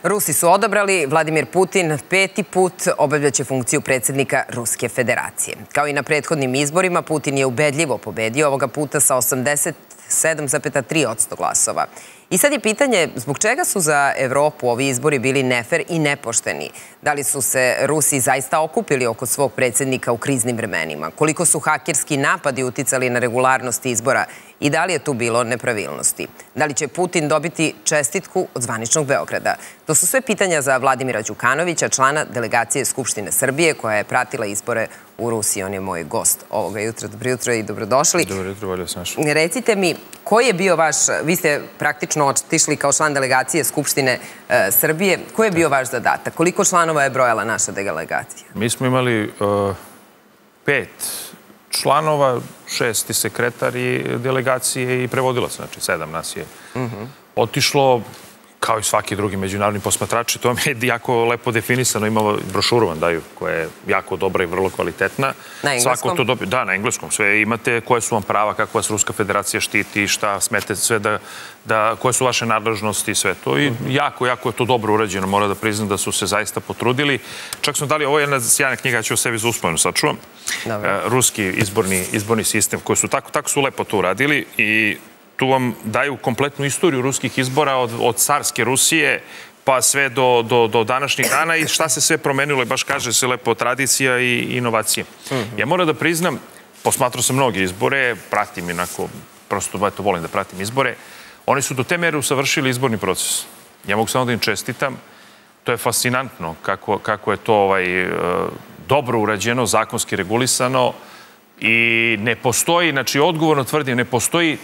Rusi su odabrali, Vladimir Putin 5. put obavljaće funkciju predsjednika Ruske federacije. Kao i na prethodnim izborima, Putin je ubedljivo pobedio, ovoga puta sa 87,3% glasova. I sad je pitanje zbog čega su za Evropu ovi izbori bili nefer i nepošteni? Da li su se Rusi zaista okupili oko svog predsjednika u kriznim vremenima? Koliko su hakerski napadi uticali na regularnost izbora i da li je tu bilo nepravilnosti? Da li će Putin dobiti čestitku od zvaničnog Beograda? To su sve pitanja za Vladimira Đukanovića, člana delegacije Skupštine Srbije koja je pratila izbore u Rusiji. On je moj gost ovoga jutra. Dobro jutro i dobrodošli. Dobro jutro, volio sam našao. Recite mi, koji je bio vaš, vi ste praktično otišli kao član delegacije Skupštine Srbije, koji je bio vaš zadatak? Koliko članova je brojala naša delegacija? Mi smo imali 5 članova, 6 sekretari delegacije i prevodilac, znači 7 nas je otišlo, kao i svaki drugi međunarodni posmatrači. To mi je jako lepo definisano, imamo brošuru vam daju, koja je jako dobra i vrlo kvalitetna. Na engleskom? Da, na engleskom. Sve imate koje su vam prava, kako vas Ruska federacija štiti, šta smete, sve koje su vaše nadležnosti, sve to. I jako je to dobro urađeno. Moram da priznam da su se zaista potrudili. Čak smo dali, ovo je jedna sjajna knjiga, ja ću o sebi za uspomenu sačuvam. Ruski izborni sistem, koji su tako su lepo to uradili i tu vam daju kompletnu istoriju ruskih izbora od carske Rusije pa sve do današnjih dana i šta se sve promenilo i baš kaže se lepo tradicija i inovacije. Ja moram da priznam, posmatrao sam mnoge izbore, pratim inako, prosto volim da pratim izbore, oni su do te mere usavršili izborni proces. Ja mogu samo da im čestitam, to je fascinantno kako je to dobro urađeno, zakonski regulisano i ne postoji, znači odgovorno tvrdim, ne postoji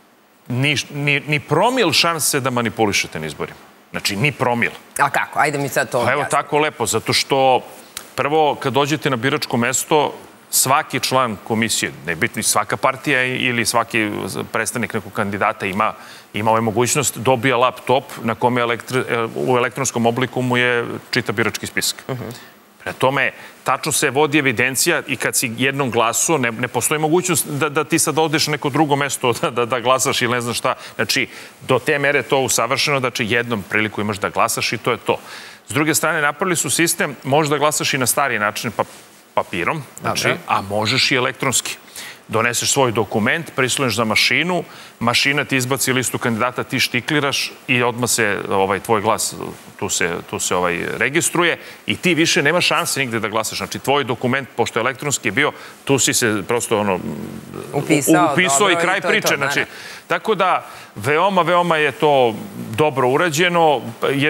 ni promil šanse da manipulišete na izborima. Znači, ni promil. A kako? Ajde mi sad to objasniti. Evo, tako lepo, zato što prvo, kad dođete na biračko mesto, svaki član komisije, ne bitno svaka partija ili svaki predstavnik nekog kandidata ima mogućnost, dobija laptop na kome u elektronskom obliku mu je čita birački spisak. Prema tome, tačno se vodi evidencija i kad si jednom glasao, ne postoji mogućnost da ti sad odeš na neko drugo mesto da glasaš ili ne znam šta. Znači, do te mere to usavršeno, znači jednom priliku imaš da glasaš i to je to. S druge strane, napravili su sistem, možeš da glasaš i na stariji način papirom, a možeš i elektronski. Doneseš svoj dokument, prisloniš za mašinu, mašina ti izbaci listu kandidata, ti štikliraš i odmah se tvoj glas tu se registruje i ti više nema šanse nigde da glasaš. Znači, tvoj dokument, pošto je elektronski bio, tu si se prosto upisao i kraj priče. Tako da, veoma je to dobro urađeno.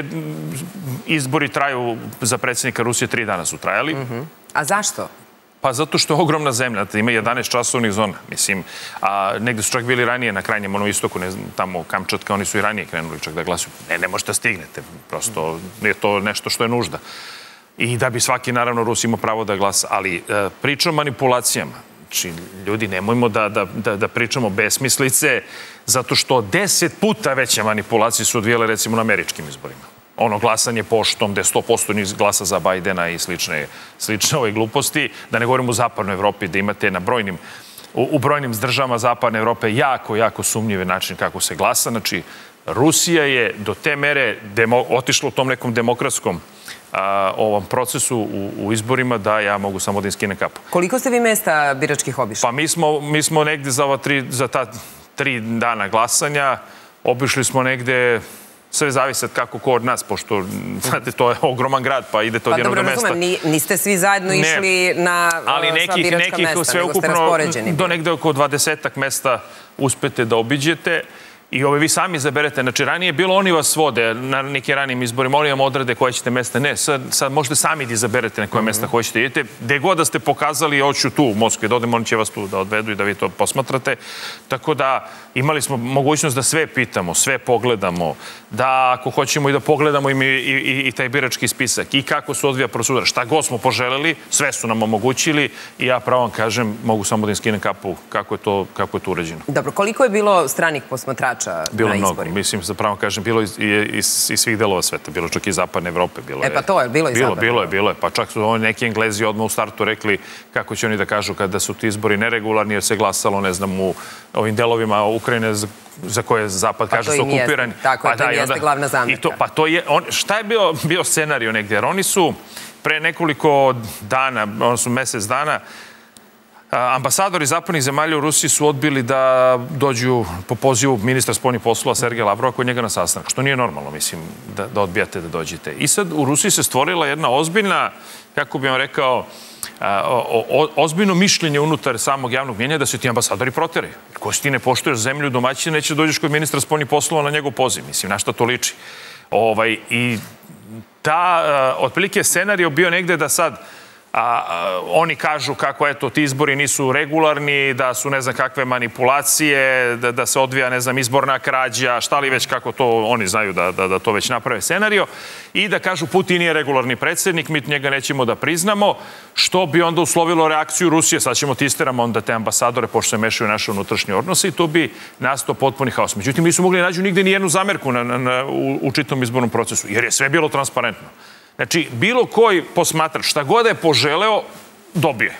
Izbori traju za predsjednika Rusije 3 dana su trajali. A zašto? Pa zato što je ogromna zemlja, ima 11 časovnih zona, mislim, a negde su čak bili ranije na krajnjem onom istoku, ne znam, tamo Kamčatka, oni su i ranije krenuli čak da glasuju. Ne možete da stignete, prosto je to nešto što je nužda. I da bi svaki, naravno, Rus imao pravo da glasa, ali pričam o manipulacijama. Znači, ljudi, nemojmo da pričamo besmislice, zato što 10 puta veće manipulacije su odvijele, recimo, na američkim izborima. Ono glasanje poštom, gde 100% njih glasa za Bajdena i slične ove gluposti. Da ne govorimo u zapadnoj Evropi, da imate u brojnim državama zapadne Evrope jako sumnjive način kako se glasa. Znači, Rusija je do te mere otišla u tom nekom demokratskom ovom procesu u izborima da ja mogu samo da im skinem kapu. Koliko ste vi mesta biračkih obišli? Pa mi smo negde za ta 3 dana glasanja obišli smo negde. Sve zavisi kako ko od nas, pošto, znate, to je ogroman grad, pa idete od jednog mesta. Pa dobro, razumem, niste svi zajedno išli na sva biračka mesta, nego ste raspoređeni. Do negde oko 20-ak mesta uspete da obiđete i vi sami zaberete. Znači, ranije je bilo, oni vas vode na nekim ranijim izborima, oni vam odrede koje ćete mesta. Ne, sad možete sami da izaberete na koje mesta hoćete idete. Gde god da ste pokazali, hoću tu u Moskvi da odem, oni će vas tu da odvedu i da vi to posmatrate. Tako da imali smo mogućnost da sve pitamo, sve pogledamo, da ako hoćemo i da pogledamo i taj birački spisak i kako se odvija procedura, šta god smo poželeli, sve su nam omogućili i ja pravo vam kažem, mogu samo da im skinem kapu kako je to urađeno. Dobro, koliko je bilo stranih posmatrača na izborima? Bilo mnogo, mislim, za pravo kažem, bilo iz svih delova sveta, bilo čak i zapadne Evrope. Pa to je, bilo i zapadne. Bilo je, pa čak su neki Englezi odmah u startu rekli kako će oni da kažu kada su ti izbori neregularni jer se glasalo, ne znam, u ovim delovima Ukrajine za koje Zapad kaže su okupirani. Tako je, to jeste glavna zamerka. Pa to je, šta je bio scenario negdje? Jer oni su pre nekoliko dana, odnosno mesec dana, ambasadori zapadnih zemalja u Rusiji su odbili da dođu po pozivu ministra spoljnih poslova Sergeja Lavrova kod njega na sastanak, što nije normalno, mislim, da odbijate da dođete. I sad u Rusiji se stvorila jedna ozbiljna, kako bih vam rekao, ozbiljno mišljenje unutar samog javnog mnjenja da se ti ambasadori proteraju. Ko si ti ne poštuješ zemlju domaćina, neće dođeš kod ministra spoljnih poslova na njegov poziv. Mislim, na šta to liči? I otprilike scenario bio negde da sad oni kažu kako, eto, ti izbori nisu regularni, da su ne znam kakve manipulacije, da se odvija, ne znam, izborna krađa, šta li već, kako to oni znaju da to već naprave scenario, i da kažu Putin nije regularni predsjednik, mi njega nećemo da priznamo, što bi onda uslovilo reakciju Rusije, sad ćemo ti isteramo onda te ambasadore, pošto se mešaju u naše unutrašnje odnose, i to bi nastao potpuni haos. Međutim, nisu mogli nađu nigde ni jednu zamerku u čitom izbornom procesu, jer je sve bilo transparentno. Znači, bilo koji posmatrač, šta god je poželeo, dobije.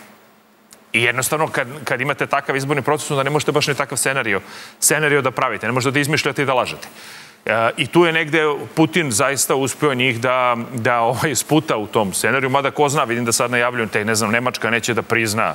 I jednostavno, kad imate takav izborni proces, onda ne možete baš ni takav scenario da pravite. Ne možete da izmišljate i da lažete. I tu je negde Putin zaista uspeo njih da sputa u tom scenariju. Mada ko zna, vidim da sad najavljujem, ne znam, Nemačka neće da prizna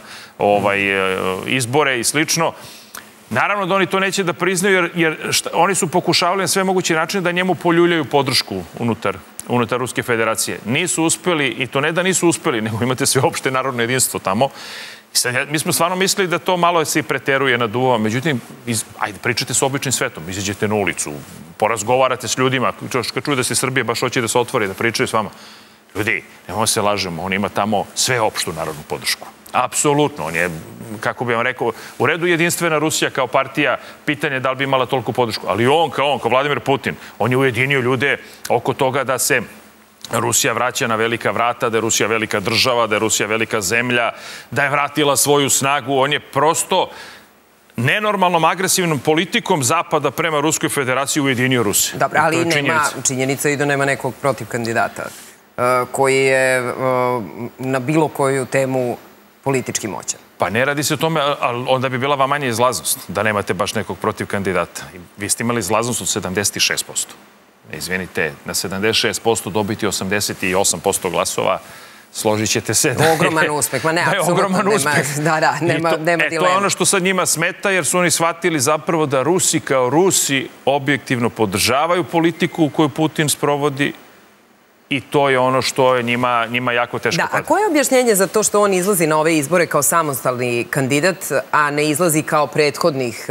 izbore i slično. Naravno da oni to neće da priznaju, jer oni su pokušavali na sve moguće načine da njemu poljuljaju podršku unutar Ruske federacije. Nisu uspeli, i to ne da nisu uspeli, nego imate sveopšte narodno jedinstvo tamo. Mi smo stvarno mislili da to malo se i preteruje nad uvama. Međutim, ajde, pričate s običnim svetom, izađete na ulicu, porazgovarate s ljudima, kad čuju da se Srbije baš hoće da se otvori, da pričaju s vama. Ljudi, nemojmo se lažemo, on ima tamo sveopštu narodnu podršku. Apsolutno, on je, kako bih vam rekao, u redu Jedinstvena Rusija kao partija, pitanje da li bi imala toliko podršku, ali on, kao Vladimir Putin, on je ujedinio ljude oko toga da se Rusija vraća na velika vrata, da je Rusija velika država, da je Rusija velika zemlja, da je vratila svoju snagu. On je prosto nenormalnom agresivnom politikom Zapada prema Ruskoj federaciji ujedinio Rusiju. Dobro, ali nema činjenica i da nema nekog protiv kandidata koji je na bilo koju temu politički moćan. Pa ne radi se o tome, ali onda bi bila vam manja izlaznost, da nemate baš nekog protiv kandidata. Vi ste imali izlaznost od 76%. Izvinite, na 76% dobiti 88% glasova, složit ćete se da je... Ogroman uspeh, ma ne, apsolutno nema dilema. To je ono što sad njima smeta, jer su oni shvatili zapravo da Rusi kao Rusi objektivno podržavaju politiku koju Putin sprovodi, i to je ono što je njima jako teško pada. Da, a koje je objašnjenje za to što on izlazi na ove izbore kao samostalni kandidat, a ne izlazi kao prethodnih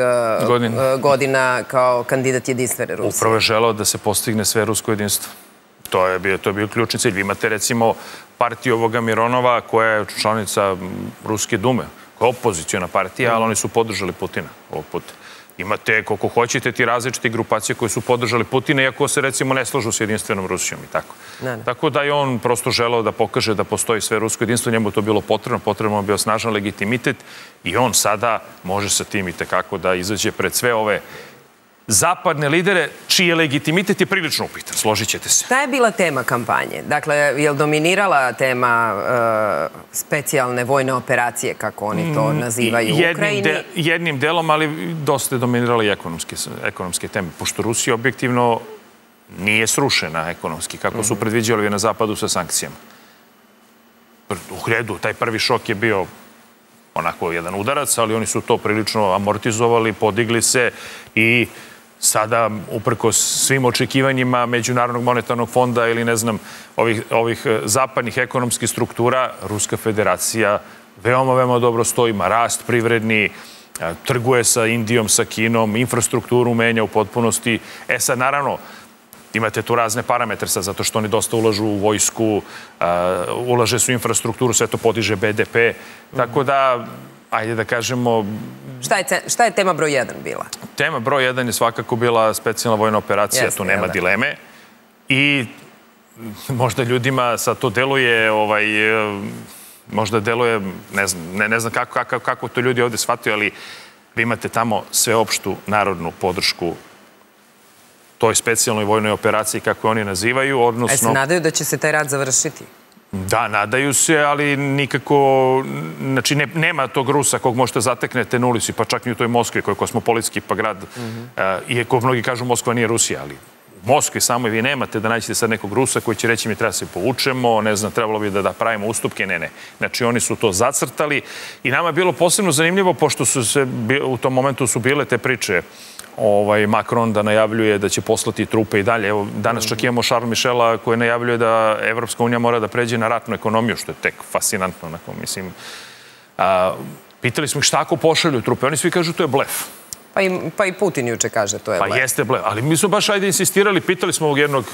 godina kao kandidat Jedinstvene Rusije? Upravo je želeo da se postigne sve rusko jedinstvo. To je bio ključni cilj. Vi imate recimo partiju ovoga Mironova, koja je članica Ruske dume, koja je opozicijona partija, ali oni su podržali Putina ovog puta. Imate, koliko hoćete, ti različite grupacije koje su podržali Putina, iako se, recimo, ne slažu s Jedinstvenom Rusijom i tako. Tako da je on prosto želeo da pokaže da postoji sve rusko jedinstvo, njemu to bilo potrebno je bio snažan legitimitet, i on sada može sa tim i tekako da izađe pred sve ove zapadne lidere, čiji je legitimitet je prilično upitan, složit ćete se. Šta je bila tema kampanje? Dakle, je li dominirala tema specijalne vojne operacije, kako oni to nazivaju u Ukrajini? Jednim delom, ali dosta je dominirala i ekonomske teme, pošto Rusija objektivno nije srušena ekonomski, kako su predviđali na zapadu sa sankcijama. U redu, taj prvi šok je bio onako jedan udarac, ali oni su to prilično amortizovali, podigli se, i sada, uprkos svim očekivanjima Međunarodnog monetarnog fonda ili, ne znam, ovih zapadnih ekonomskih struktura, Ruska federacija veoma dobro stoji, ima rast privredni, trguje sa Indijom, sa Kinom, infrastrukturu menja u potpunosti. Sad, naravno, imate tu razne parametre sad, zato što oni dosta ulažu u vojsku, ulaže su u infrastrukturu, sve to podiže BDP, tako da, ajde da kažemo... Šta je tema broj 1 bila? Tema broj 1 je svakako bila specijalna vojna operacija, tu nema dileme. I možda ljudima sad to deluje, možda deluje, ne znam kako to ljudi ovde shvataju, ali vi imate tamo sveopštu narodnu podršku toj specijalnoj vojnoj operaciji, kako oni nazivaju, odnosno... A se nadaju da će se taj rat završiti? Da, nadaju se, ali nikako, znači nema tog Rusa kog možete zateknete na ulici, pa čak ni u toj Moskvi koji je kosmopolitski pa grad, iako mnogi kažu Moskva nije Rusija, ali u Moskvi samo vi nemate da nađete sad nekog Rusa koji će reći mi treba se povučemo, ne znam, trebalo bi da pravimo ustupke, ne. Znači oni su to zacrtali i nama je bilo posebno zanimljivo, pošto su se u tom momentu su bile te priče Macron da najavljuje da će poslati trupe i dalje. Evo, danas čak imamo Charles Michela koji najavljuje da Evropska unija mora da pređe na ratnu ekonomiju, što je tek fascinantno. Mislim, pitali smo ih šta ako pošalju trupe. Oni svi kažu to je blef. Pa i Putin juče kaže to je blef. Pa jeste blef. Ali mi smo baš insistirali, pitali smo ovog jednog,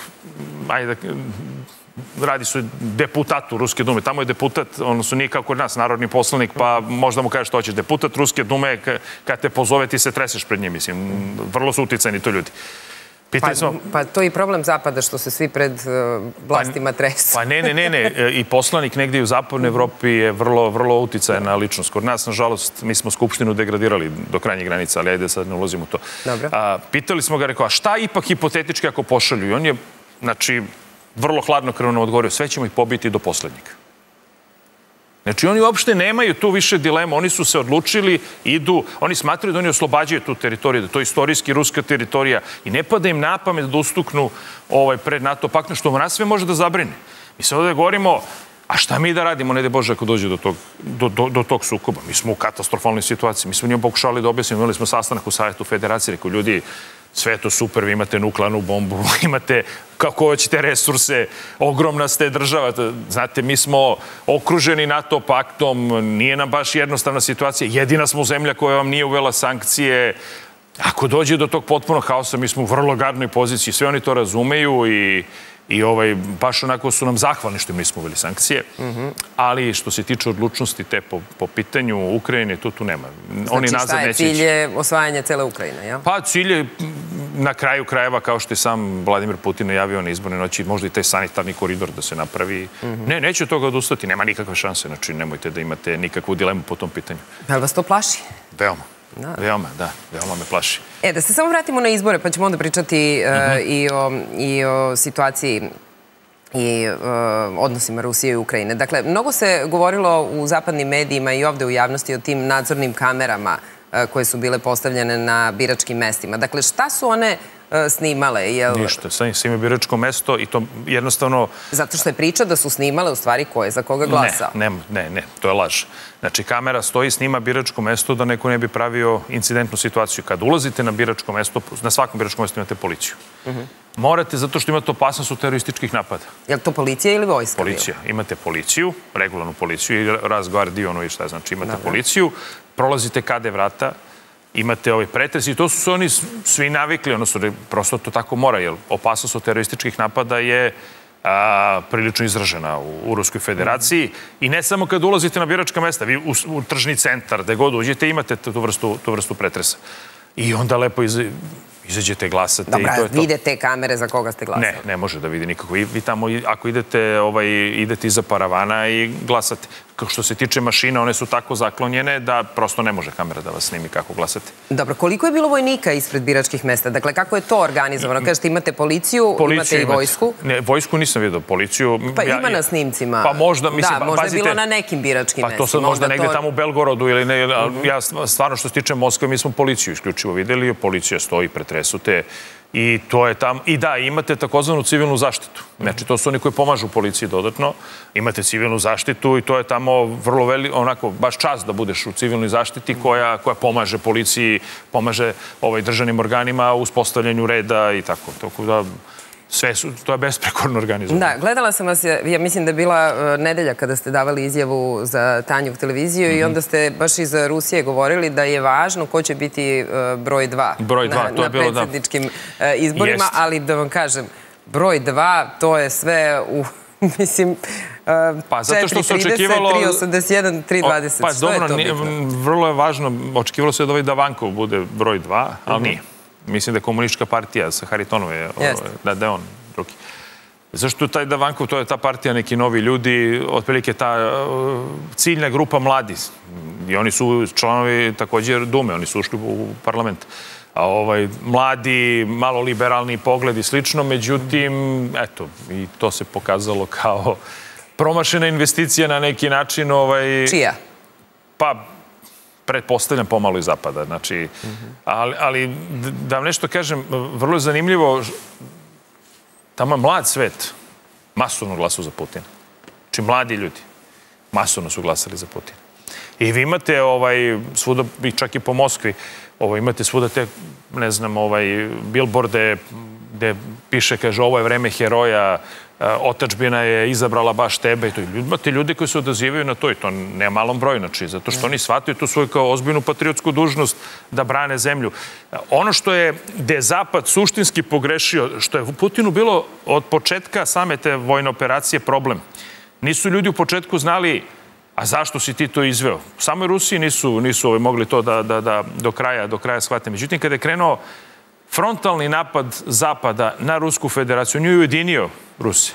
radi su deputatu Ruske dume. Tamo je deputat, odnosno nije kao kod nas, narodni poslanik, pa možda mu kažeš što hoćeš. Deputat Ruske dume, kad te pozove, ti se treseš pred njim, mislim. Vrlo su uticajni to ljudi. Pa to je i problem Zapada, što se svi pred vlastima tresu. Pa ne. I poslanik negdje u zapadnoj Evropi je vrlo uticajna ličnost. Kod nas, nažalost, mi smo Skupštinu degradirali do krajnjih granica, ali ajde sad ne ulazimo u to. Pitali smo ga, rekao, a šta ipak hipotetički ako pošalju? I on je, znači, vrlo hladnokrvno odgovorio, sve ćemo ih pobiti do poslednjeg. Znači, oni uopšte nemaju tu više dilemu, oni su se odlučili, idu, oni smatraju da oni oslobađaju tu teritoriju, da to je istorijski ruska teritorija i ne pada im na pamet da ustuknu pred NATO paktom, što nas sve može da zabrine. Mi se ovdje govorimo, a šta mi da radimo, ne daj Bože, ako dođe do tog sukoba? Mi smo u katastrofalnoj situaciji, mi smo njom pokušali da objasnimo, imali smo sastanak u Savjetu Federacije, rekao ljudi, sve je to super, vi imate nuklearnu bombu, imate kako hoćete resurse, ogromna ste država. Znate, mi smo okruženi NATO paktom, nije nam baš jednostavna situacija. Jedina smo zemlja koja vam nije uvela sankcije. Ako dođe do tog potpunog haosa, mi smo u vrlo gadnoj poziciji. Sve oni to razumeju i baš onako su nam zahvalni što mi smo uveli sankcije. Ali što se tiče odlučnosti te po pitanju Ukrajine, tu nema. Znači šta je cilj je osvajanje cele Ukrajine, jel? Pa cilj je na kraju krajeva, kao što je sam Vladimir Putin najavio na izbornoj noći, možda i taj sanitarni koridor da se napravi. Ne, neće od toga odustati, nema nikakve šanse. Znači nemojte da imate nikakvu dilemu po tom pitanju. Da li vas to plaši? Veoma. Veoma me plaši. Da se samo vratimo na izbore, pa ćemo onda pričati i o situaciji i odnosima Rusije i Ukrajine. Dakle, mnogo se govorilo u zapadnim medijima i ovde u javnosti o tim nadzornim kamerama koje su bile postavljene na biračkim mestima. Dakle, šta su one snimale? Ništa, snimaju biračko mesto i to jednostavno... Zato što je priča da su snimale u stvari ko je za koga glasao. Ne, to je laž. Znači, kamera stoji i snima biračko mesto da neko ne bi pravio incidentnu situaciju. Kad ulazite na biračko mesto, na svakom biračkom mestu imate policiju. Morate, zato što imate opasnost od terorističkih napada. Je li to policija ili vojska? Policija. Imate policiju, regularnu policiju i razgvardionu i šta znači. Imate policiju, prolazite kade vrata, imate ovaj pretres i to su se oni svi navikli, odnosno prosto to tako mora, jer opasnost od terorističkih napada je prilično izražena u Ruskoj federaciji i ne samo kad ulazite na biračka mesta, vi u tržni centar, gde god uđete, imate tu vrstu pretresa. I onda lepo izađete, glasate. Dobra, vide te kamere za koga ste glasali? Ne može da vidi nikako. Vi tamo, ako idete iza paravana i glasate. Što se tiče mašina, one su tako zaklonjene da prosto ne može kamera da vas snimi kako glasate. Dobro, koliko je bilo vojnika ispred biračkih mesta? Dakle, kako je to organizovano? Kažete, imate policiju, imate i vojsku? Ne, vojsku nisam vidio, policiju... Pa ima na snimcima. Pa možda, mislim, da, možda je bilo na nekim biračkim mestima. Pa to sad možda negde tamo u Belgorodu ili ne. Ja stvarno, što se tiče Moskve, mi smo policiju isključivo videli. Policija stoji, pretresute. I to je tamo. I da, imate takozvanu civilnu zaštitu. Znači, to su oni koji pomažu policiji dodatno. Imate civilnu zaštitu i to je tamo vrlo onako, baš čast da budeš u civilnoj zaštiti koja pomaže policiji, pomaže državnim organima u uspostavljanju reda i tako. Tako da, to je besprekorno organizovano. Da, gledala sam vas, ja mislim da je bila nedelja kada ste davali izjavu za Tanju televiziju i onda ste baš iz Rusije govorili da je važno ko će biti broj 2 na predsjedničkim izborima, ali da vam kažem, broj 2, to je sve u, mislim, 4.30, 3.81, 3.20. Pa dobro, vrlo je važno, očekivalo se da ovaj Davankov bude broj 2, ali nije. Mislim da je komunistička partija sa Haritonove, da je on drugi. Zašto taj Davankov, to je ta partija, neki novi ljudi, otprilike ta ciljna grupa mladi. I oni su članovi također Dume, oni su ušli u parlament. Mladi, malo liberalni pogled i slično, međutim, eto, i to se pokazalo kao promašena investicija na neki način. Čija? Pa, pretpostavljam pomalo iz zapada. Znači, ali da vam nešto kažem, vrlo je zanimljivo, tamo je mlad svet masovno glasao za Putina. Znači, mladi ljudi masovno su glasali za Putina. I vi imate svuda, čak i po Moskvi, imate svuda te, ne znam, bilborde gde piše, kaže, ovo je vreme heroja, otadžbina je izabrala baš tebe. Imate ljudi koji se odazivaju na to i to ne malom broju, znači, zato što oni shvataju tu svoju kao ozbiljnu patriotsku dužnost da brane zemlju. Ono što je, gde je Zapad suštinski pogrešio, što je Putinu bilo od početka same te vojne operacije problem. Nisu ljudi u početku znali, a zašto si ti to izveo? U samoj Rusiji nisu mogli to da do kraja shvate. Međutim, kada je krenuo frontalni napad Zapada na Rusku federaciju, on je ujedinio Rusiju.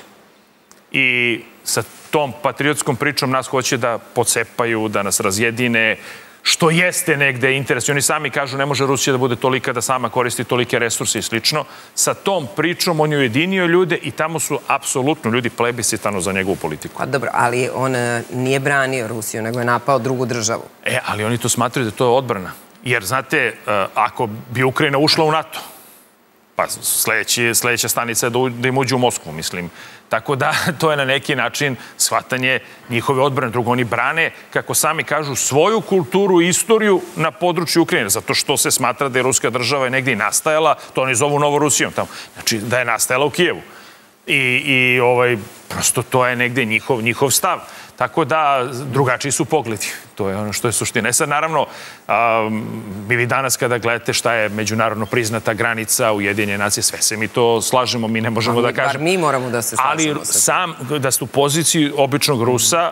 I sa tom patriotskom pričom nas hoće da pocepaju, da nas razjedine, što jeste negde interes. Oni sami kažu ne može Rusija da bude tolika da sama koristi tolike resurse i slično. Sa tom pričom on je ujedinio ljude i tamo su apsolutno ljudi plebiscitarno za njegovu politiku. Pa dobro, ali on nije branio Rusiju, nego je napao drugu državu. Ali oni to smatraju da to je odbrana. Jer, znate, ako bi Ukrajina ušla u NATO, pa sledeća stanica je da im uđe u Moskvu, mislim. Tako da, to je na neki način shvatanje njihove odbrane. Drugo, oni brane, kako sami kažu, svoju kulturu i istoriju na području Ukrajine, zato što se smatra da je ruska država negdje i nastajala, to oni zovu Novorusijom tamo. Znači, da je nastajala u Kijevu. I prosto to je negde njihov stav. Tako da, drugačiji su pogledi. To je ono što je suština. Sad, naravno, vi danas kada gledate šta je međunarodno priznata granica Ujedinjene nacije, sve se mi to slažemo, mi ne možemo da kažemo. Bar mi moramo da se slažemo. Ali sam, da ste u poziciji običnog Rusa,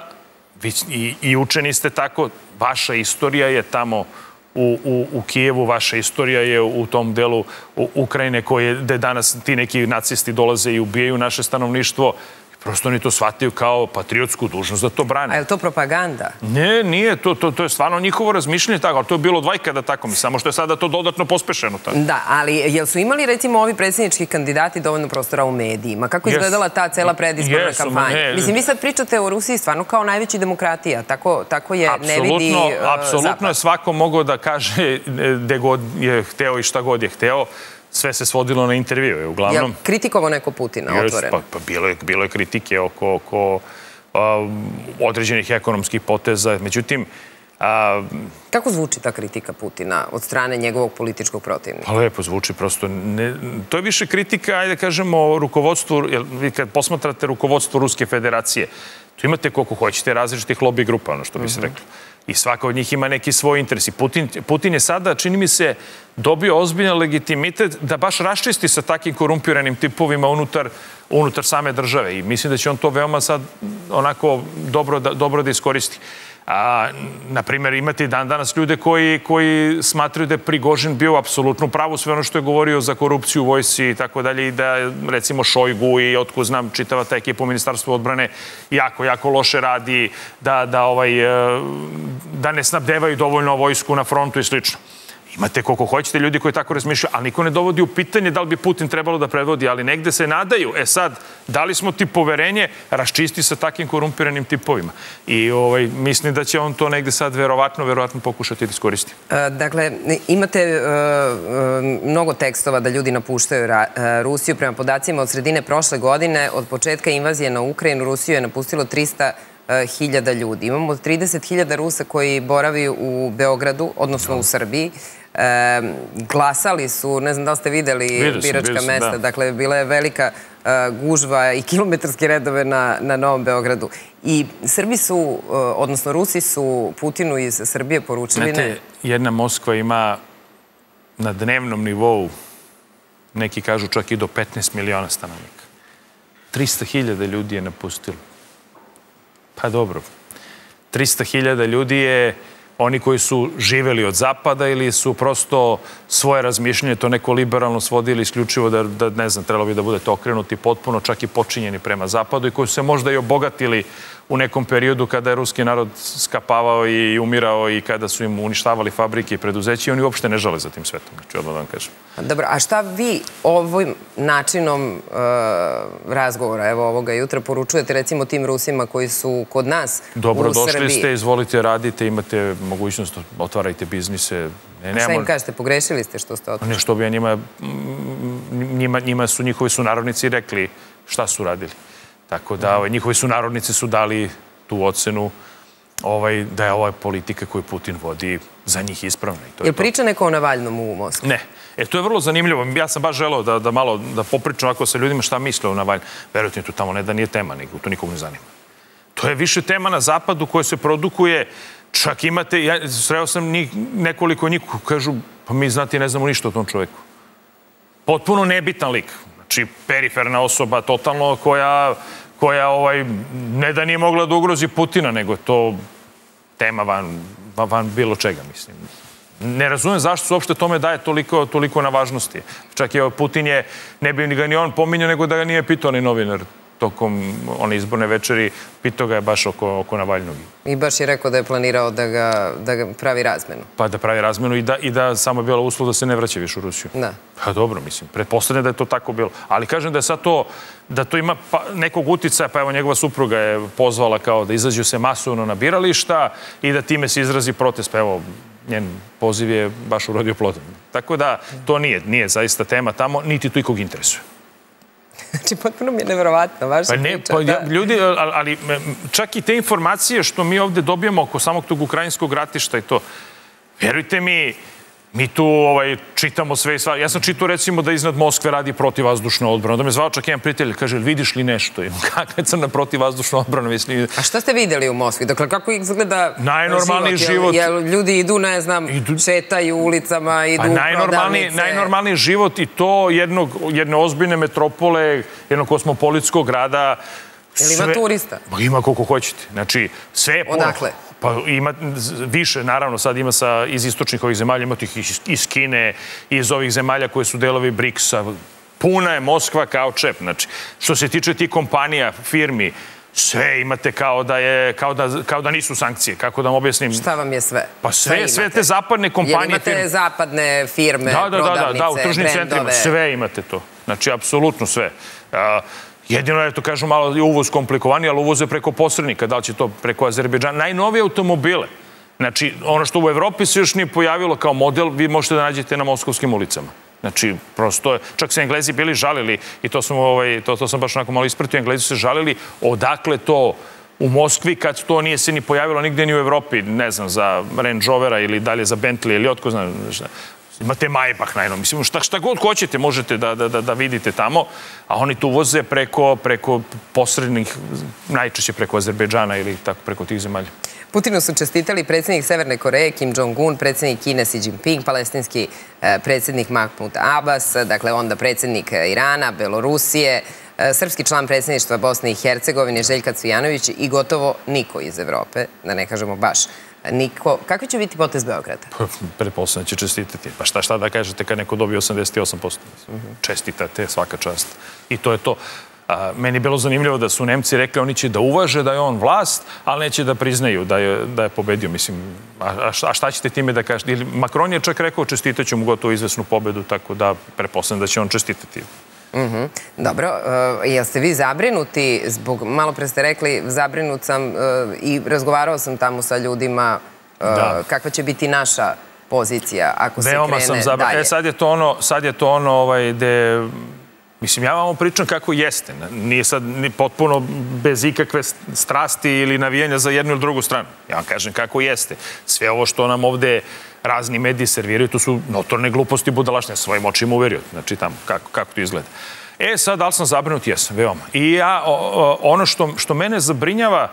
i učeni ste tako, vaša istorija je tamo u Kijevu, vaša istorija je u tom delu Ukrajine gde danas ti neki nacisti dolaze i ubijaju naše stanovništvo. Prosto oni to shvataju kao patriotsku dužnost da to brane. A je li to propaganda? Ne, nije. To je stvarno njihovo razmišljanje tako, ali to je bilo od vajkada tako, samo što je sada to dodatno pospešeno tako. Da, ali jel su imali, recimo, ovi predsjednički kandidati dovoljno prostora u medijima? Kako izgledala ta cela predizborna kampanja? Mislim, vi sad pričate o Rusiji stvarno kao najveći demokratija. Tako je, ne vidi Zapad. Apsolutno je svako mogao da kaže gde god je hteo i šta god je hteo. Sve se svodilo na intervjue, uglavnom. Je kritikovao neko Putina otvoreno? Pa bilo je kritike oko određenih ekonomskih poteza. Međutim... Kako zvuči ta kritika Putina od strane njegovog političkog protivnika? Pa lepo zvuči, prosto. To je više kritika, ajde kažemo, rukovodstvu, vi kad posmatrate rukovodstvo Ruske federacije, tu imate koliko hoćete različitih lobby grupa, ono što bi se reklo. I svaka od njih ima neki svoj interes. I Putin je sada, čini mi se, dobio ozbiljan legitimitet da baš raščisti sa takim korumpiranim tipovima unutar same države. I mislim da će on to veoma sad onako dobro da iskoristi. Naprimjer, imate i danas ljude koji smatraju da je Prigožin bio apsolutno pravo sve ono što je govorio za korupciju u vojsci i tako dalje i da, recimo, Šojgu i otkud znam čitava ta ekipa u Ministarstvu odbrane jako loše radi, da ne snabdevaju dovoljno vojsku na frontu i slično. Imate koliko hoćete ljudi koji tako razmišljaju, ali niko ne dovodi u pitanje da li bi Putin trebalo da predvodi, ali negde se nadaju. Sad, dali smo ti poverenje, raščisti sa takvim korumpiranim tipovima. I mislim da će on to negde sad verovatno pokušati da iskoristi. Dakle, imate mnogo tekstova da ljudi napuštaju Rusiju. Prema podacima od sredine prošle godine, od početka invazije na Ukrajinu, Rusiju je napustilo 300.000 ljudi. Imamo 30.000 Rusa koji boravi u Beogradu, odnosno u Srbiji. Glasali su, ne znam da li ste videli biračka mesta, dakle, bila je velika gužva i kilometarske redove na Novom Beogradu. I Srbi su, odnosno Rusi su Putinu iz Srbije poručili... Znate, jedna Moskva ima na dnevnom nivou, neki kažu čak i do 15 miliona stanovnika. 300.000 ljudi je napustilo. Pa dobro, 300.000 ljudi je oni koji su živeli od zapada ili su prosto svoje razmišljanje, to neko liberalno svodili isključivo da ne znam, trebalo bi da budete okrenuti potpuno, čak i počinjeni prema zapadu i koji su se možda i obogatili u nekom periodu kada je ruski narod skapavao i umirao i kada su im uništavali fabrike i preduzeće i oni uopšte ne žele za tim svetom, znači odmah da vam kažem. Dobro, a šta vi ovim načinom razgovora, evo ovoga jutra, poručujete recimo tim Rusima koji su kod nas u Srbiji? Dobro, došli ste, izvolite, radite, imate mogućnost, otvarajte biznise. A šta im kažete, pogrešili ste što ste otvorili? Nešto bi ja njima su njihovi sunarodnici rekli šta su radili. Tako da njihovi sunarodnici su dali tu ocenu da je ova politika koju Putin vodi za njih ispravna. Je li priča neko o Navalnom u Moskvi? Ne. To je vrlo zanimljivo. Ja sam baš želeo da malo popričam ovako sa ljudima šta misle o Navalnom. Verujte mi, to tamo ne da nije tema, nego to nikog ne zanima. To je više tema na zapadu koja se produkuje. Čak imate, ja sreo sam nekoliko njih koji kažu, pa mi znate ne znamo ništa o tom čoveku. Potpuno nebitan lik. Znači, periferna osoba totalno koja ne da nije mogla da ugrozi Putina, nego to tema van bilo čega, mislim. Ne razumem zašto se uopšte tome daje toliko na važnosti. Čak i Putin je, ne bi ga ni on pominjao, nego da ga nije pitao ni novinar tokom one izborne večeri, pitao ga je baš oko Navalnog. I baš je rekao da je planirao da ga pravi razmenu. Pa da pravi razmenu i da samo je bila uslov da se ne vraća više u Rusiju. Da. Pa dobro, mislim, pretpostavljam da je to tako bilo. Ali kažem da je sad to, da to ima nekog uticaja, pa evo njegova supruga je pozvala kao da izađu se masovno na birališta i da time se izrazi protest. Pa evo, njen poziv je baš urodio plodom. Tako da to nije zaista tema tamo, niti to ikog interesuje. Znači, potpuno mi je nevjerovatno, vaša priča. Ljudi, ali čak i te informacije što mi ovde dobijamo oko samog tog ukrajinskog ratišta i to, verujte mi tu čitamo sve i sva. Ja sam čitao recimo da iznad Moskve radi protivvazdušna odbrana. Onda me zvao čak jedan prijatelj, kaže, vidiš li nešto? Kakva je crna protivvazdušna odbrana? A šta ste videli u Moskvi? Dakle, kako izgleda najnormalniji život? Ljudi idu, ne znam, šetaju ulicama, idu u prodavnice. Najnormalniji život i to jedne ozbiljne metropole, jednog kosmopolitskog grada. Ili ima turista? Ima koliko hoćete. Znači, sve je puno. Odakle? Pa ima više, naravno, sad ima iz istočnih ovih zemalja, ima tih iz Kine, iz ovih zemalja koje su delovi BRICS-a. Puna je Moskva kao čep. Znači, što se tiče tih kompanija, firmi, sve imate kao da nisu sankcije. Kako da vam objasnim? Šta vam je sve? Pa sve te zapadne kompanije. Jer imate zapadne firme, prodavnice, da, u tržnim centrima. Sve imate to. Znači, apsolutno sve. Jedino je, to kažu, malo uvoz komplikovaniji, ali uvoz je preko posrednika. Da li će to preko Azerbejdžana? Najnovije automobile. Znači, ono što u Evropi se još nije pojavilo kao model, vi možete da nađete na moskovskim ulicama. Znači, prosto, čak se Englezi bili žalili, i to sam baš onako malo ispratio, Englezi se žalili odakle to u Moskvi, kad to nije se ni pojavilo nigde ni u Evropi, ne znam, za Range Rovera ili dalje za Bentley ili otko znam, imate Maybach najno. Mislim, šta god hoćete možete da vidite tamo, a oni tu voze preko posrednih, najčešće preko Azerbejdžana ili tako preko tih zemalja. Putinu su čestitali predsjednik Severne Koreje Kim Jong-un, predsjednik Kine Xi Jinping, palestinski predsjednik Mahmud Abbas, dakle onda predsjednik Irana, Belorusije, srpski član predsjedništva Bosne i Hercegovine Željka Cvijanović i gotovo niko iz Evrope, da ne kažemo baš niko. Kakvi će biti potez Beograda? Pretpostavljam će čestitati. Pa šta da kažete kad neko dobije 88%? Čestitate, svaka čast. I to je to. Meni je bilo zanimljivo da su Nemci rekli oni će da uvaže da je on vlast, ali neće da priznaju da je pobedio. Mislim, a šta ćete time da kažete? Macron je čak rekao čestitaću mu gotovo izvesnu pobedu, tako da pretpostavljam da će on čestitati. Dobro, jeste vi zabrinuti zbog, malo pre ste rekli, zabrinut sam i razgovarao sam tamo sa ljudima, kakva će biti naša pozicija ako se krene dalje? Veoma sam zabrinut. Sad je to ono gde... Mislim, ja vam pričam kako jeste. Nije sad ni potpuno bez ikakve strasti ili navijanja za jednu ili drugu stranu. Ja vam kažem kako jeste. Sve ovo što nam ovde razni mediji serviraju, to su notorne gluposti budalašnje. Svojim očima uverio. Znači, tamo, kako to izgleda. Sad, da li sam zabrinut? Jesam, veoma. I ja, ono što mene zabrinjava,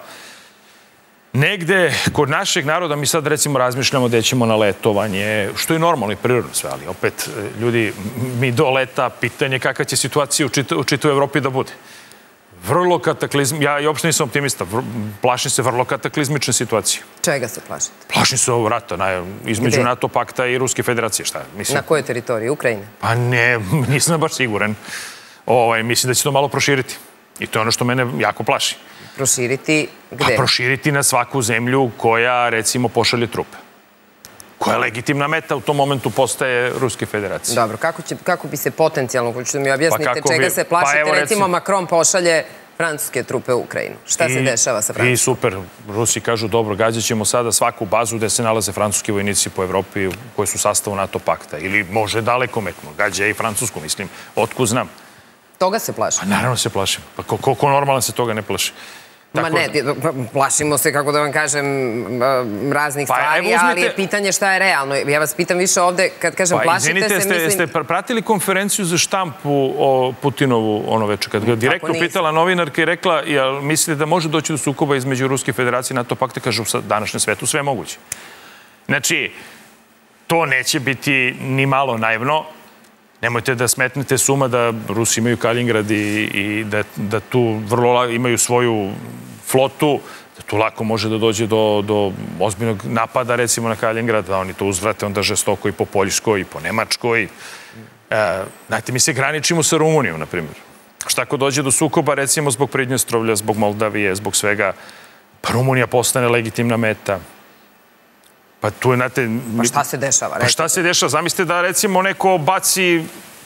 negde kod našeg naroda mi sad recimo razmišljamo da ćemo na letovanje, što je normalno i prirodno sve, ali opet ljudi, mi do leta pitanje kakva će situacija u čitavoj Evropi da bude. vrlo kataklizmična, ja i uopšte nisam optimista, plašim se vrlo kataklizmične situacije. Čega se plašite? Plašim se ovog rata između NATO pakta i Ruske federacije, šta mislim? Na kojoj teritoriji? Ukrajine? Pa ne, nisam baš siguran. Mislim da će to malo proširiti. I to je ono što mene jako plaši. Proširiti gde? Pa proširiti na svaku zemlju koja, recimo, pošalje trupe. Koja legitimna meta u tom momentu postaje Ruske federacije. Dobro, kako bi se potencijalno, hoćete mi objasnite čega se plašite, recimo Macron pošalje francuske trupe u Ukrajinu. Šta se dešava sa Francuskom? I super, Rusi kažu dobro, gađat ćemo sada svaku bazu gde se nalaze francuski vojnici po Evropi koji su sastavu NATO pakta. Ili može dalekometno, gađa i Francusku, mislim, otkud znam. Toga se plaši? Pa naravno se plašim. Pa koliko normalan se toga ne plaši? Ma ne, plašimo se, kako da vam kažem, raznih stvari, ali je pitanje šta je realno. Ja vas pitam više ovde, kad kažem plašite se, mislim... Jeste pratili konferenciju za štampu o Putinovu ono večer, kad ga direktno pitala novinarka i rekla, mislite da može doći do sukoba između Ruske federacije i NATO pakta, kaže u današnjem svetu sve moguće. Znači, to neće biti ni malo naivno. Nemojte da smetnete s uma da Rusi imaju Kalingrad i da tu vrlo imaju svoju flotu, da tu lako može da dođe do ozbiljnog napada, recimo, na Kalingrad, da oni to uzvrate onda žestoko i po Poljskoj i po Nemačkoj. Znate, mi se graničimo sa Rumunijom, na primjer. Šta ako dođe do sukoba, recimo, zbog Pridnjestrovlja, zbog Moldavije, zbog svega, pa Rumunija postane legitimna meta. Pa tu je, znate... Pa šta se dešava? Pa šta se dešava? Zamislite da, recimo, neko baci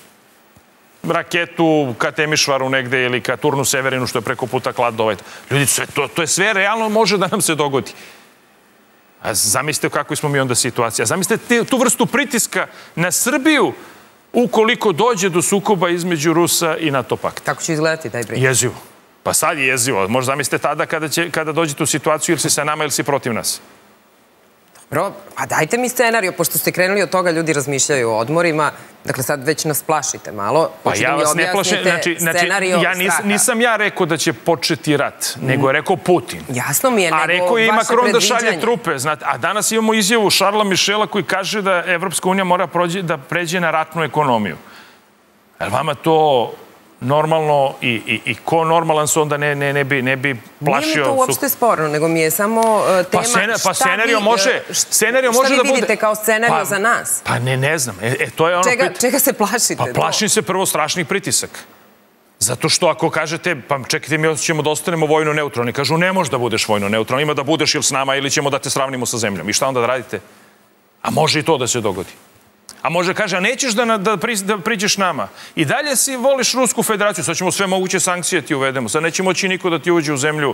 raketu ka Temišvaru negde ili ka Turnu Severinu, što je preko puta Kladova. Ljudi, to je sve realno, može da nam se dogodi. A zamislite u kakvoj smo mi onda situaciji. Zamislite tu vrstu pritiska na Srbiju ukoliko dođe do sukoba između Rusa i NATO pakta. Kako će izgledati taj pritisak? Jezivo. Pa sad je jezivo. Možda zamislite tada kada dođete u situaciju ili si sa nama ili si protiv nas. Dobro, pa dajte mi scenariju, pošto ste krenuli od toga, ljudi razmišljaju o odmorima, dakle sad već nas plašite malo. Pa ja vas ne plašim, znači, nisam ja rekao da će početi rat, nego je rekao Putin. Jasno mi je, nego vaše predviđanje. A rekao je i Macron da šalje trupe, znate. A danas imamo izjavu Šarla Mišela koji kaže da Evropska unija mora da pređe na ratnu ekonomiju. Je li vama to normalno i ko normalan se onda ne bi plašio... Nije mi to uopšte sporno, nego mi je samo tema šta vi vidite kao scenariju za nas. Pa ne znam. Čega se plašite? Pa plašim se prvo strašnih pritisaka. Zato što ako kažete, pa čekajte, mi ćemo da ostanemo vojno neutralni, kažu ne možeš da budeš vojno neutralni, ima da budeš ili s nama ili ćemo da te sravnimo sa zemljom. I šta onda da radite? A može i to da se dogodi. A može kaže, a nećeš da priđeš nama. I dalje si voliš Rusku federaciju, sad ćemo sve moguće sankcije ti uvedemo, sad neće moći niko da ti uđe u zemlju,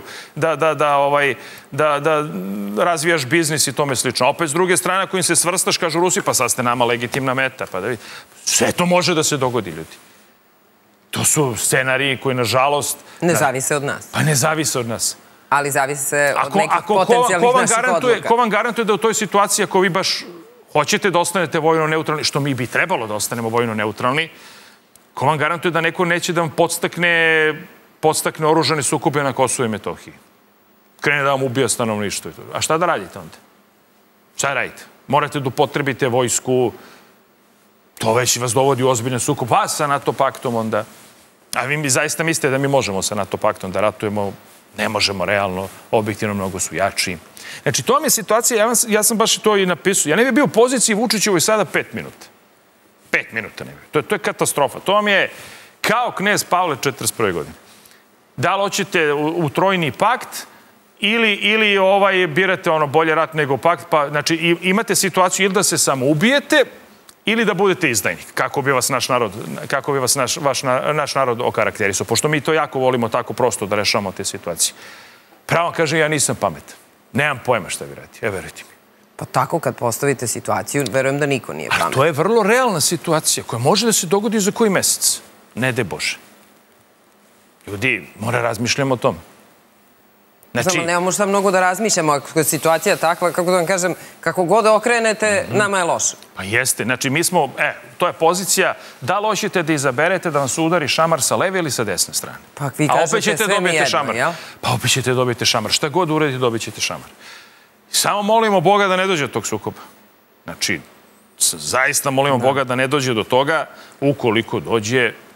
da razvijaš biznis i tome slično. Opet s druge strane, ako im se svrstaš, kažu Rusi, pa sad ste nama legitimna meta. Sve to može da se dogodi, ljudi. To su scenariji koji, nažalost... Ne zavise od nas. Pa ne zavise od nas. Ali zavise od nekih potencijalnih naših odluka. Ko vam garantuje da u toj situaciji, ako vi baš hoćete da ostanete vojno neutralni, što mi bi trebalo da ostanemo vojno neutralni, ko vam garantuje da neko neće da vam podstakne oružane sukobe na Kosovu i Metohiji? Krene da vam ubija stanovništvo. A šta da radite onda? Šta radite? Morate da upotrebite vojsku, to već vas dovodi u ozbiljan sukob, vas sa NATO paktom onda. A vi zaista mislite da mi možemo sa NATO paktom da ratujemo? Ne možemo, realno, objektivno mnogo su jači. Znači, to vam je situacija, ja sam baš to i napisao. Ja ne bih bio u poziciji Vučićevoj sada 5 minuta. 5 minuta ne bih. To je katastrofa. To vam je kao knez Pavle 41. godine. Da li hoćete u trojni pakt ili birate bolje rat nego pakt, pa znači imate situaciju ili da se samo ubijete ili da budete izdajnik, kako bi vas naš narod okarakterisao, pošto mi to jako volimo tako prosto da rešavamo te situacije. Pravo kaže, ja nisam pametan. Nemam pojma šta bi radio, verujte mi. Pa tako kad postavite situaciju, verujem da niko nije pametan. A to je vrlo realna situacija koja može da se dogodi za koji mesec. Ne daj Bože. Ljudi, mora razmišljamo o tom. Samo nemamo šta mnogo da razmišljamo, ako je situacija takva, kako da vam kažem, kako god okrenete, nama je loše. Pa jeste, znači mi smo, to je pozicija, da li hoćete da izaberete da vam se udari šamar sa leve ili sa desne strane. Pa vi kažete sve mi jedno, jel? Pa opet ćete dobiti šamar. Šta god uradite, dobit ćete šamar. Samo molimo Boga da ne dođe do tog sukoba. Znači, zaista molimo Boga da ne dođe do toga, ukoliko dođe,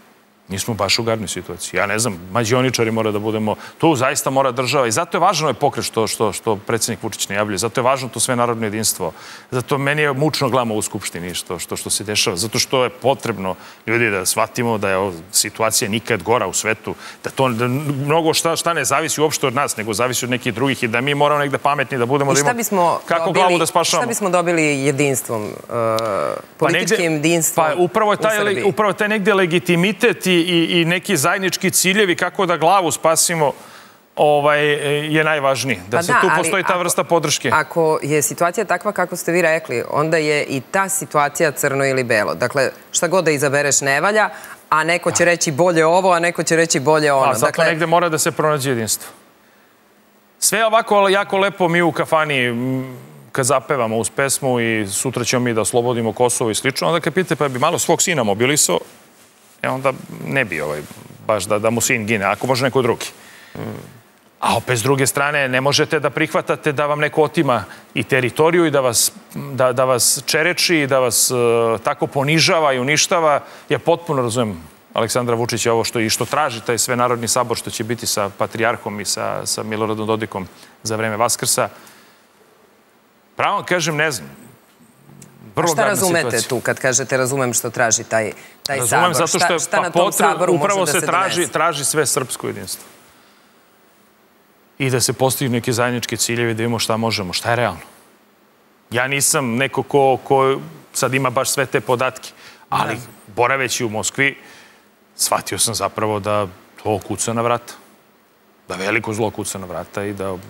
nismo baš u gadnoj situaciji. Ja ne znam, mađioničari mora da budemo, tu zaista mora država i zato je važno ovaj pokret što predsjednik Vučić najavljuje, zato je važno to sve narodno jedinstvo, zato meni je mučno glama u Skupštini što se dešava, zato što je potrebno ljudi da shvatimo da je situacija nikad gora u svetu, da mnogo šta ne zavisi uopšte od nas, nego zavisi od nekih drugih i da mi moramo negde pametni da budemo, da imamo kako glavu da spašavamo. Šta bismo dobili jedinstvom, političkim jedinstvom u Srbiji? Upravo taj negde legitimitet i neki zajednički ciljevi kako da glavu spasimo je najvažniji. Da se tu postoji ta vrsta podrške. Ako je situacija takva kako ste vi rekli, onda je i ta situacija crno ili belo. Dakle, šta god da izabereš ne valja, a neko će reći bolje ovo, a neko će reći bolje ono. Zato negde mora da se pronađe jedinstvo. Sve ovako jako lepo mi u kafani kad zapevamo uz pesmu i sutra ćemo mi da oslobodimo Kosovo i slično, onda kad pitate pa bi malo svog sina mobilisao, onda ne bi baš da mu sin gine, ako može neko drugi. A opet s druge strane ne možete da prihvatate da vam neko otima i teritoriju i da vas čereči i da vas tako ponižava i uništava. Ja potpuno razumem Aleksandra Vučića ovo što traži taj Svenarodni sabor što će biti sa patrijarhom i sa Miloradom Dodikom za vreme Vaskrsa. Pravo kažem, ne znam. Šta razumete tu kad kažete razumem što traži taj sabor? Razumem zato što šta na tom saboru upravo može da se donese? traži sve srpsko jedinstvo. I da se postignu neke zajedničke ciljeve, da vidimo šta možemo, šta je realno. Ja nisam neko ko sad ima baš sve te podatke, ali boraveći u Moskvi, shvatio sam zapravo da to kuca na vrata. Da veliko zlo kuca na vrata i da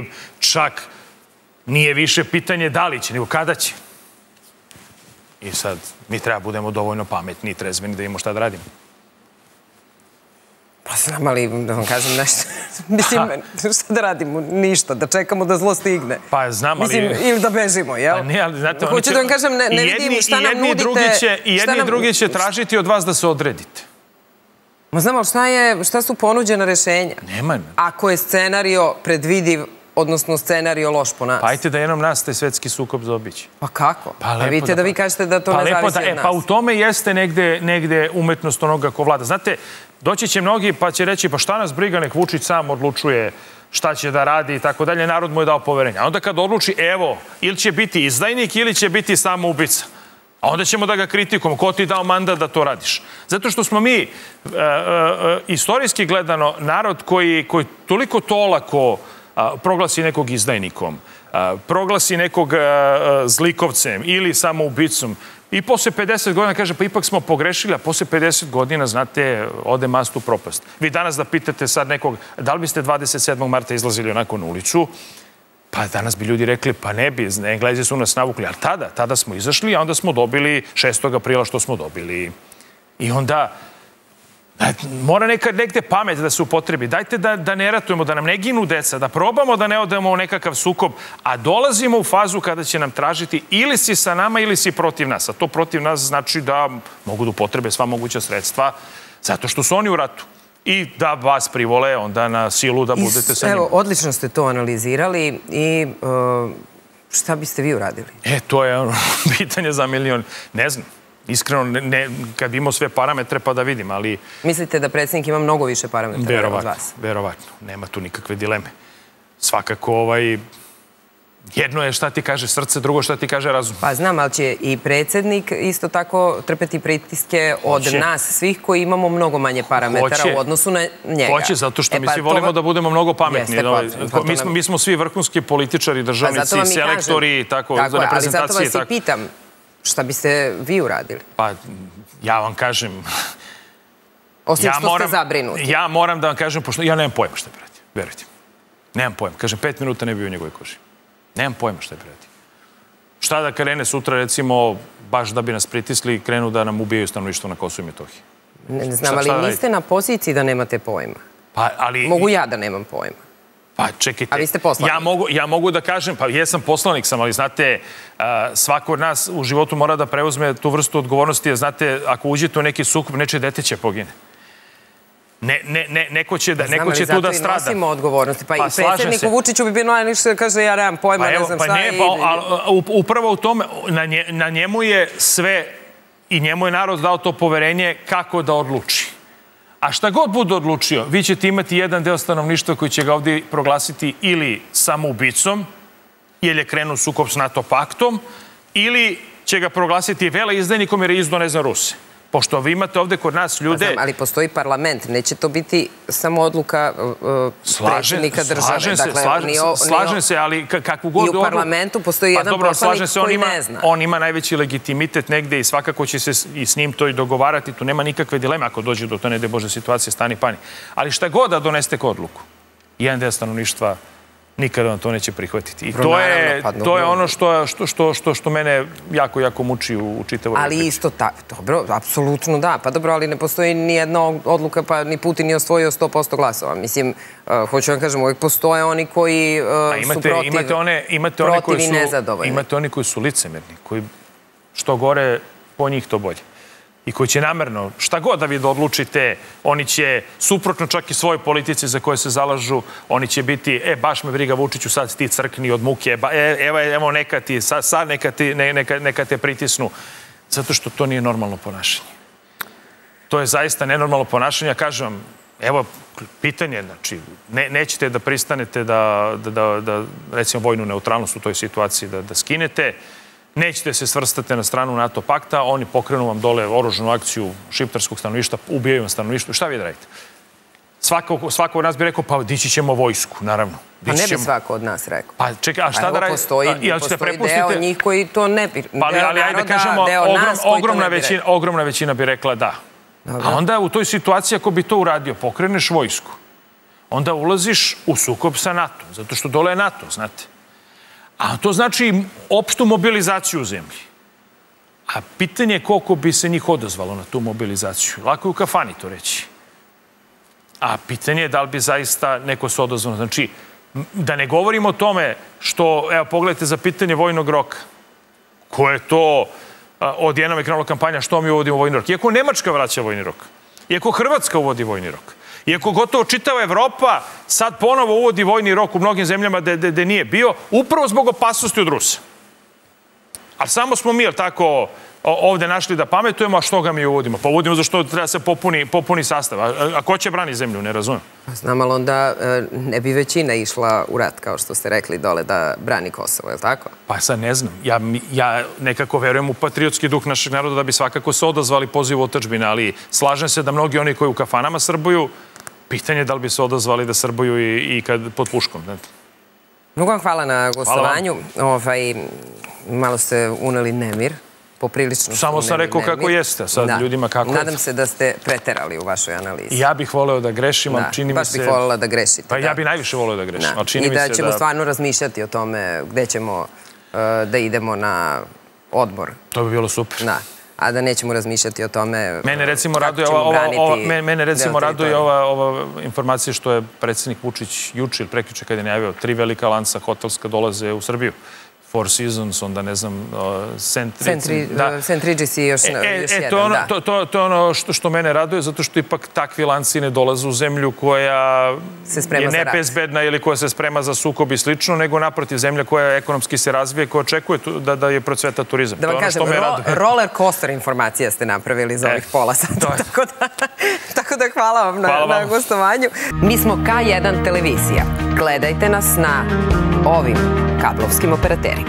nije više pitanje da li će, nego kada će. I sad mi treba budemo dovoljno pametni i trezveni da imamo šta da radimo. Pa znam, ali da vam kažem nešto. Mislim, šta da radimo? Ništa. Da čekamo da zlo stigne. Pa znam, ali... Mislim, ili da bežimo, jel? Pa ne, ali znate... Hoću da vam kažem, ne vidim šta nam nudite... I jedni i drugi će tražiti od vas da se odredite. Ma znam, ali šta su ponuđena rešenja? Nema. Ako je scenario predvidiv, odnosno scenario loš po nas. Pa ajte da jednom nas taj svetski sukob zaobići. Pa kako? Pa vidite da vi kažete da to ne zavisi od nas. Pa u tome jeste negde umetnost onoga ko vlada. Znate, doći će mnogi pa će reći pa šta nas briga, nek Vučić sam odlučuje šta će da radi i tako dalje, narod mu je dao poverenje. A onda kad odluči, evo, ili će biti izdajnik ili će biti samoubica. A onda ćemo da ga kritikujemo. Ko ti dao mandat da to radiš? Zato što smo mi, istorijski gledano, narod koji toliko to olako proglasi nekog izdajnikom, proglasi nekog zlikovcem ili samoubicom i posle 50 godina kaže pa ipak smo pogrešili, a posle 50 godina, znate, ode mast u propast. Vi danas da pitate sad nekog, da li biste 27. marta izlazili onako na ulicu, pa danas bi ljudi rekli, pa ne bi, Englezi su nas navukli, ali tada smo izašli, a onda smo dobili 6. aprila što smo dobili. I onda mora negde pamet da se upotrebi. Dajte da ne ratujemo, da nam ne ginu deca, da probamo da ne odemo u nekakav sukob, a dolazimo u fazu kada će nam tražiti ili si sa nama ili si protiv nas. A to protiv nas znači da mogu da upotrebe sva moguća sredstva zato što su oni u ratu. I da vas privole onda na silu da budete sa njima. Evo, odlično ste to analizirali i šta biste vi uradili? To je pitanje za milion. Ne znam. Iskreno, kad bi imao sve parametre pa da vidim, ali... Mislite da predsjednik ima mnogo više parametra od vas? Verovatno. Nema tu nikakve dileme. Svakako, jedno je šta ti kaže srce, drugo šta ti kaže razum. Pa znam, ali će i predsjednik isto tako trpeti pritiske od nas svih koji imamo mnogo manje parametara u odnosu na njega. Hoće, zato što mi svi volimo da budemo mnogo pametni. Mi smo svi vrhunski političari, državnici, selektori, tako, za reprezentacije. Ali zato vas i pitam, šta biste vi uradili? Pa, ja vam kažem... Osim što ste zabrinuti. Ja moram da vam kažem, pošto ja nemam pojma šta je radio. Verujte mi. Nemam pojma. Kažem, 5 minuta ne bi u njegovoj koži. Nemam pojma šta je radio. Šta da krene sutra, recimo, baš da bi nas pritisli, krenu da nam ubijaju stanovništvo na Kosovu i Metohiji? Ne znam, ali niste na poziciji da nemate pojma. Mogu ja da nemam pojma. Pa čekajte, a vi ste poslanik. Ja mogu da kažem, pa jesam poslanik sam, ali znate, svako od nas u životu mora da preuzme tu vrstu odgovornosti, jer znate, ako uđete u neki sukob, nečije dete će pogine. Neko će tu da strada. Znam, ali zato i nosimo odgovornosti. Pa i predsjedniku Vučiću bi bilo najnišće da kaže ja nemam pojma, ne znam šta je. Upravo u tome, na njemu je sve i njemu je narod dao to poverenje kako da odluči. A šta god bude odlučio, vi ćete imati jedan deo stanovništva koji će ga ovdje proglasiti ili samoubicom, jer je krenuo sukob s NATO paktom, ili će ga proglasiti veleizdajnikom jer je izdao, ne znam, Ruse. Pošto vi imate ovdje kod nas ljude... Znam, ali postoji parlament, neće to biti samo odluka predsjednika države. Slažem se, ali kakvu god... I u parlamentu postoji jedan poslanik koji ne zna. On ima najveći legitimitet negde i svakako će se i s njim to i dogovarati. Tu nema nikakve dileme ako dođe do to, ne daj Bože, situacije, stani pani. Ali šta god da doneste odluku, jedan deo stanovništva nikada vam to neće prihvatiti. I to je ono što mene jako, jako muči u čitavoj priči. Ali isto tako, dobro, apsolutno da. Pa dobro, ali ne postoji ni jedna odluka, pa ni Putin nije osvojio 100% glasova. Mislim, hoću vam kažem, uvijek postoje oni koji su protiv i nezadovoljni. Imate oni koji su licemerni, koji što gore, po njih to bolje. I koji će namerno, šta god da vi odlučite, oni će, suprotno čak i svojoj politici za koje se zalažu, oni će biti, baš me briga Vučiću, sad ti crkni od muke, evo neka ti, sad neka te pritisnu. Zato što to nije normalno ponašanje. To je zaista nenormalno ponašanje. Kažem vam, evo, pitanje, znači, nećete da pristanete da recimo, vojnu neutralnost u toj situaciji da skinete, nećete se svrstati na stranu NATO pakta, oni pokrenu vam dole oružanu akciju šiptarskog stanovništva, ubijaju vam stanovništvo. Šta vi da radite? Svako od nas bi rekao, pa dići ćemo vojsku, naravno. Pa ne bi svako od nas rekao. Pa čekaj, a šta da radite? Postoji deo njih koji to ne bi... Ali ajde kažemo, ogromna većina bi rekla da. A onda u toj situaciji, ako bi to uradio, pokreneš vojsku, onda ulaziš u sukob sa NATO, zato što dole je NATO, znate. A to znači opštu mobilizaciju u zemlji. A pitanje je koliko bi se njih odazvalo na tu mobilizaciju. Lako je u kafani to reći. A pitanje je da li bi zaista neko se odazvalo. Znači, da ne govorimo o tome što, evo, pogledajte za pitanje vojnog roka. Ko je to odjednom je krenula kampanja što mi uvodimo vojni rok. Iako Nemačka vraća vojni rok. Iako Hrvatska uvodi vojni rok. Iako gotovo čitava Evropa sad ponovo uvodi vojni rok u mnogim zemljama gde nije bio, upravo zbog opasnosti od Rusa. Ali samo smo mi, tako, ovde našli da pametujemo, a što ga mi uvodimo? Pa uvodimo zašto treba se popuni sastav. A ko će brani zemlju? Ne razumijem. Znam, ali onda ne bi većina išla u rat, kao što ste rekli dole, da brani Kosovo, je li tako? Pa sad ne znam. Ja nekako verujem u patriotski duh našeg naroda da bi svakako se odazvali pozivu otadžbine, ali slažem se da mnogi oni koji u kafanama srbuju, pitanje je da li bi se odazvali da srbuju i kad pod puškom. Mnogo vam hvala na gostovanju. Malo ste uneli nemir. Poprilično. Samo sam rekao kako jeste, sad ljudima kako... Nadam se da ste preterali u vašoj analizi. Ja bih voleo da grešim, ali čini mi se... Baš bih volela da grešite. Pa ja bih najviše voleo da grešim, ali čini mi se da... I da ćemo stvarno razmišljati o tome gde ćemo da idemo na odbor. To bi bilo super. Da. A da nećemo razmišljati o tome... Mene recimo raduje ova informacija što je predsjednik Vučić juče ili prekjuče kad je najavio 3 velika lanca hotelska dolaze u Srbiju. Four Seasons, onda ne znam, St. Regis i još jedan, da. To je ono što mene raduje, zato što ipak takvi lanci ne dolaze u zemlju koja je nebezbedna ili koja se sprema za sukob i slično, nego naprotiv zemlja koja ekonomski se razvije, koja očekuje da je procveta turizam. Da vam kažem, roller coaster informacija ste napravili za ovih pola sata. Tako da hvala vam na gostovanju. Mi smo K1 televizija. Gledajte nas na ovim kablovskim operaterima.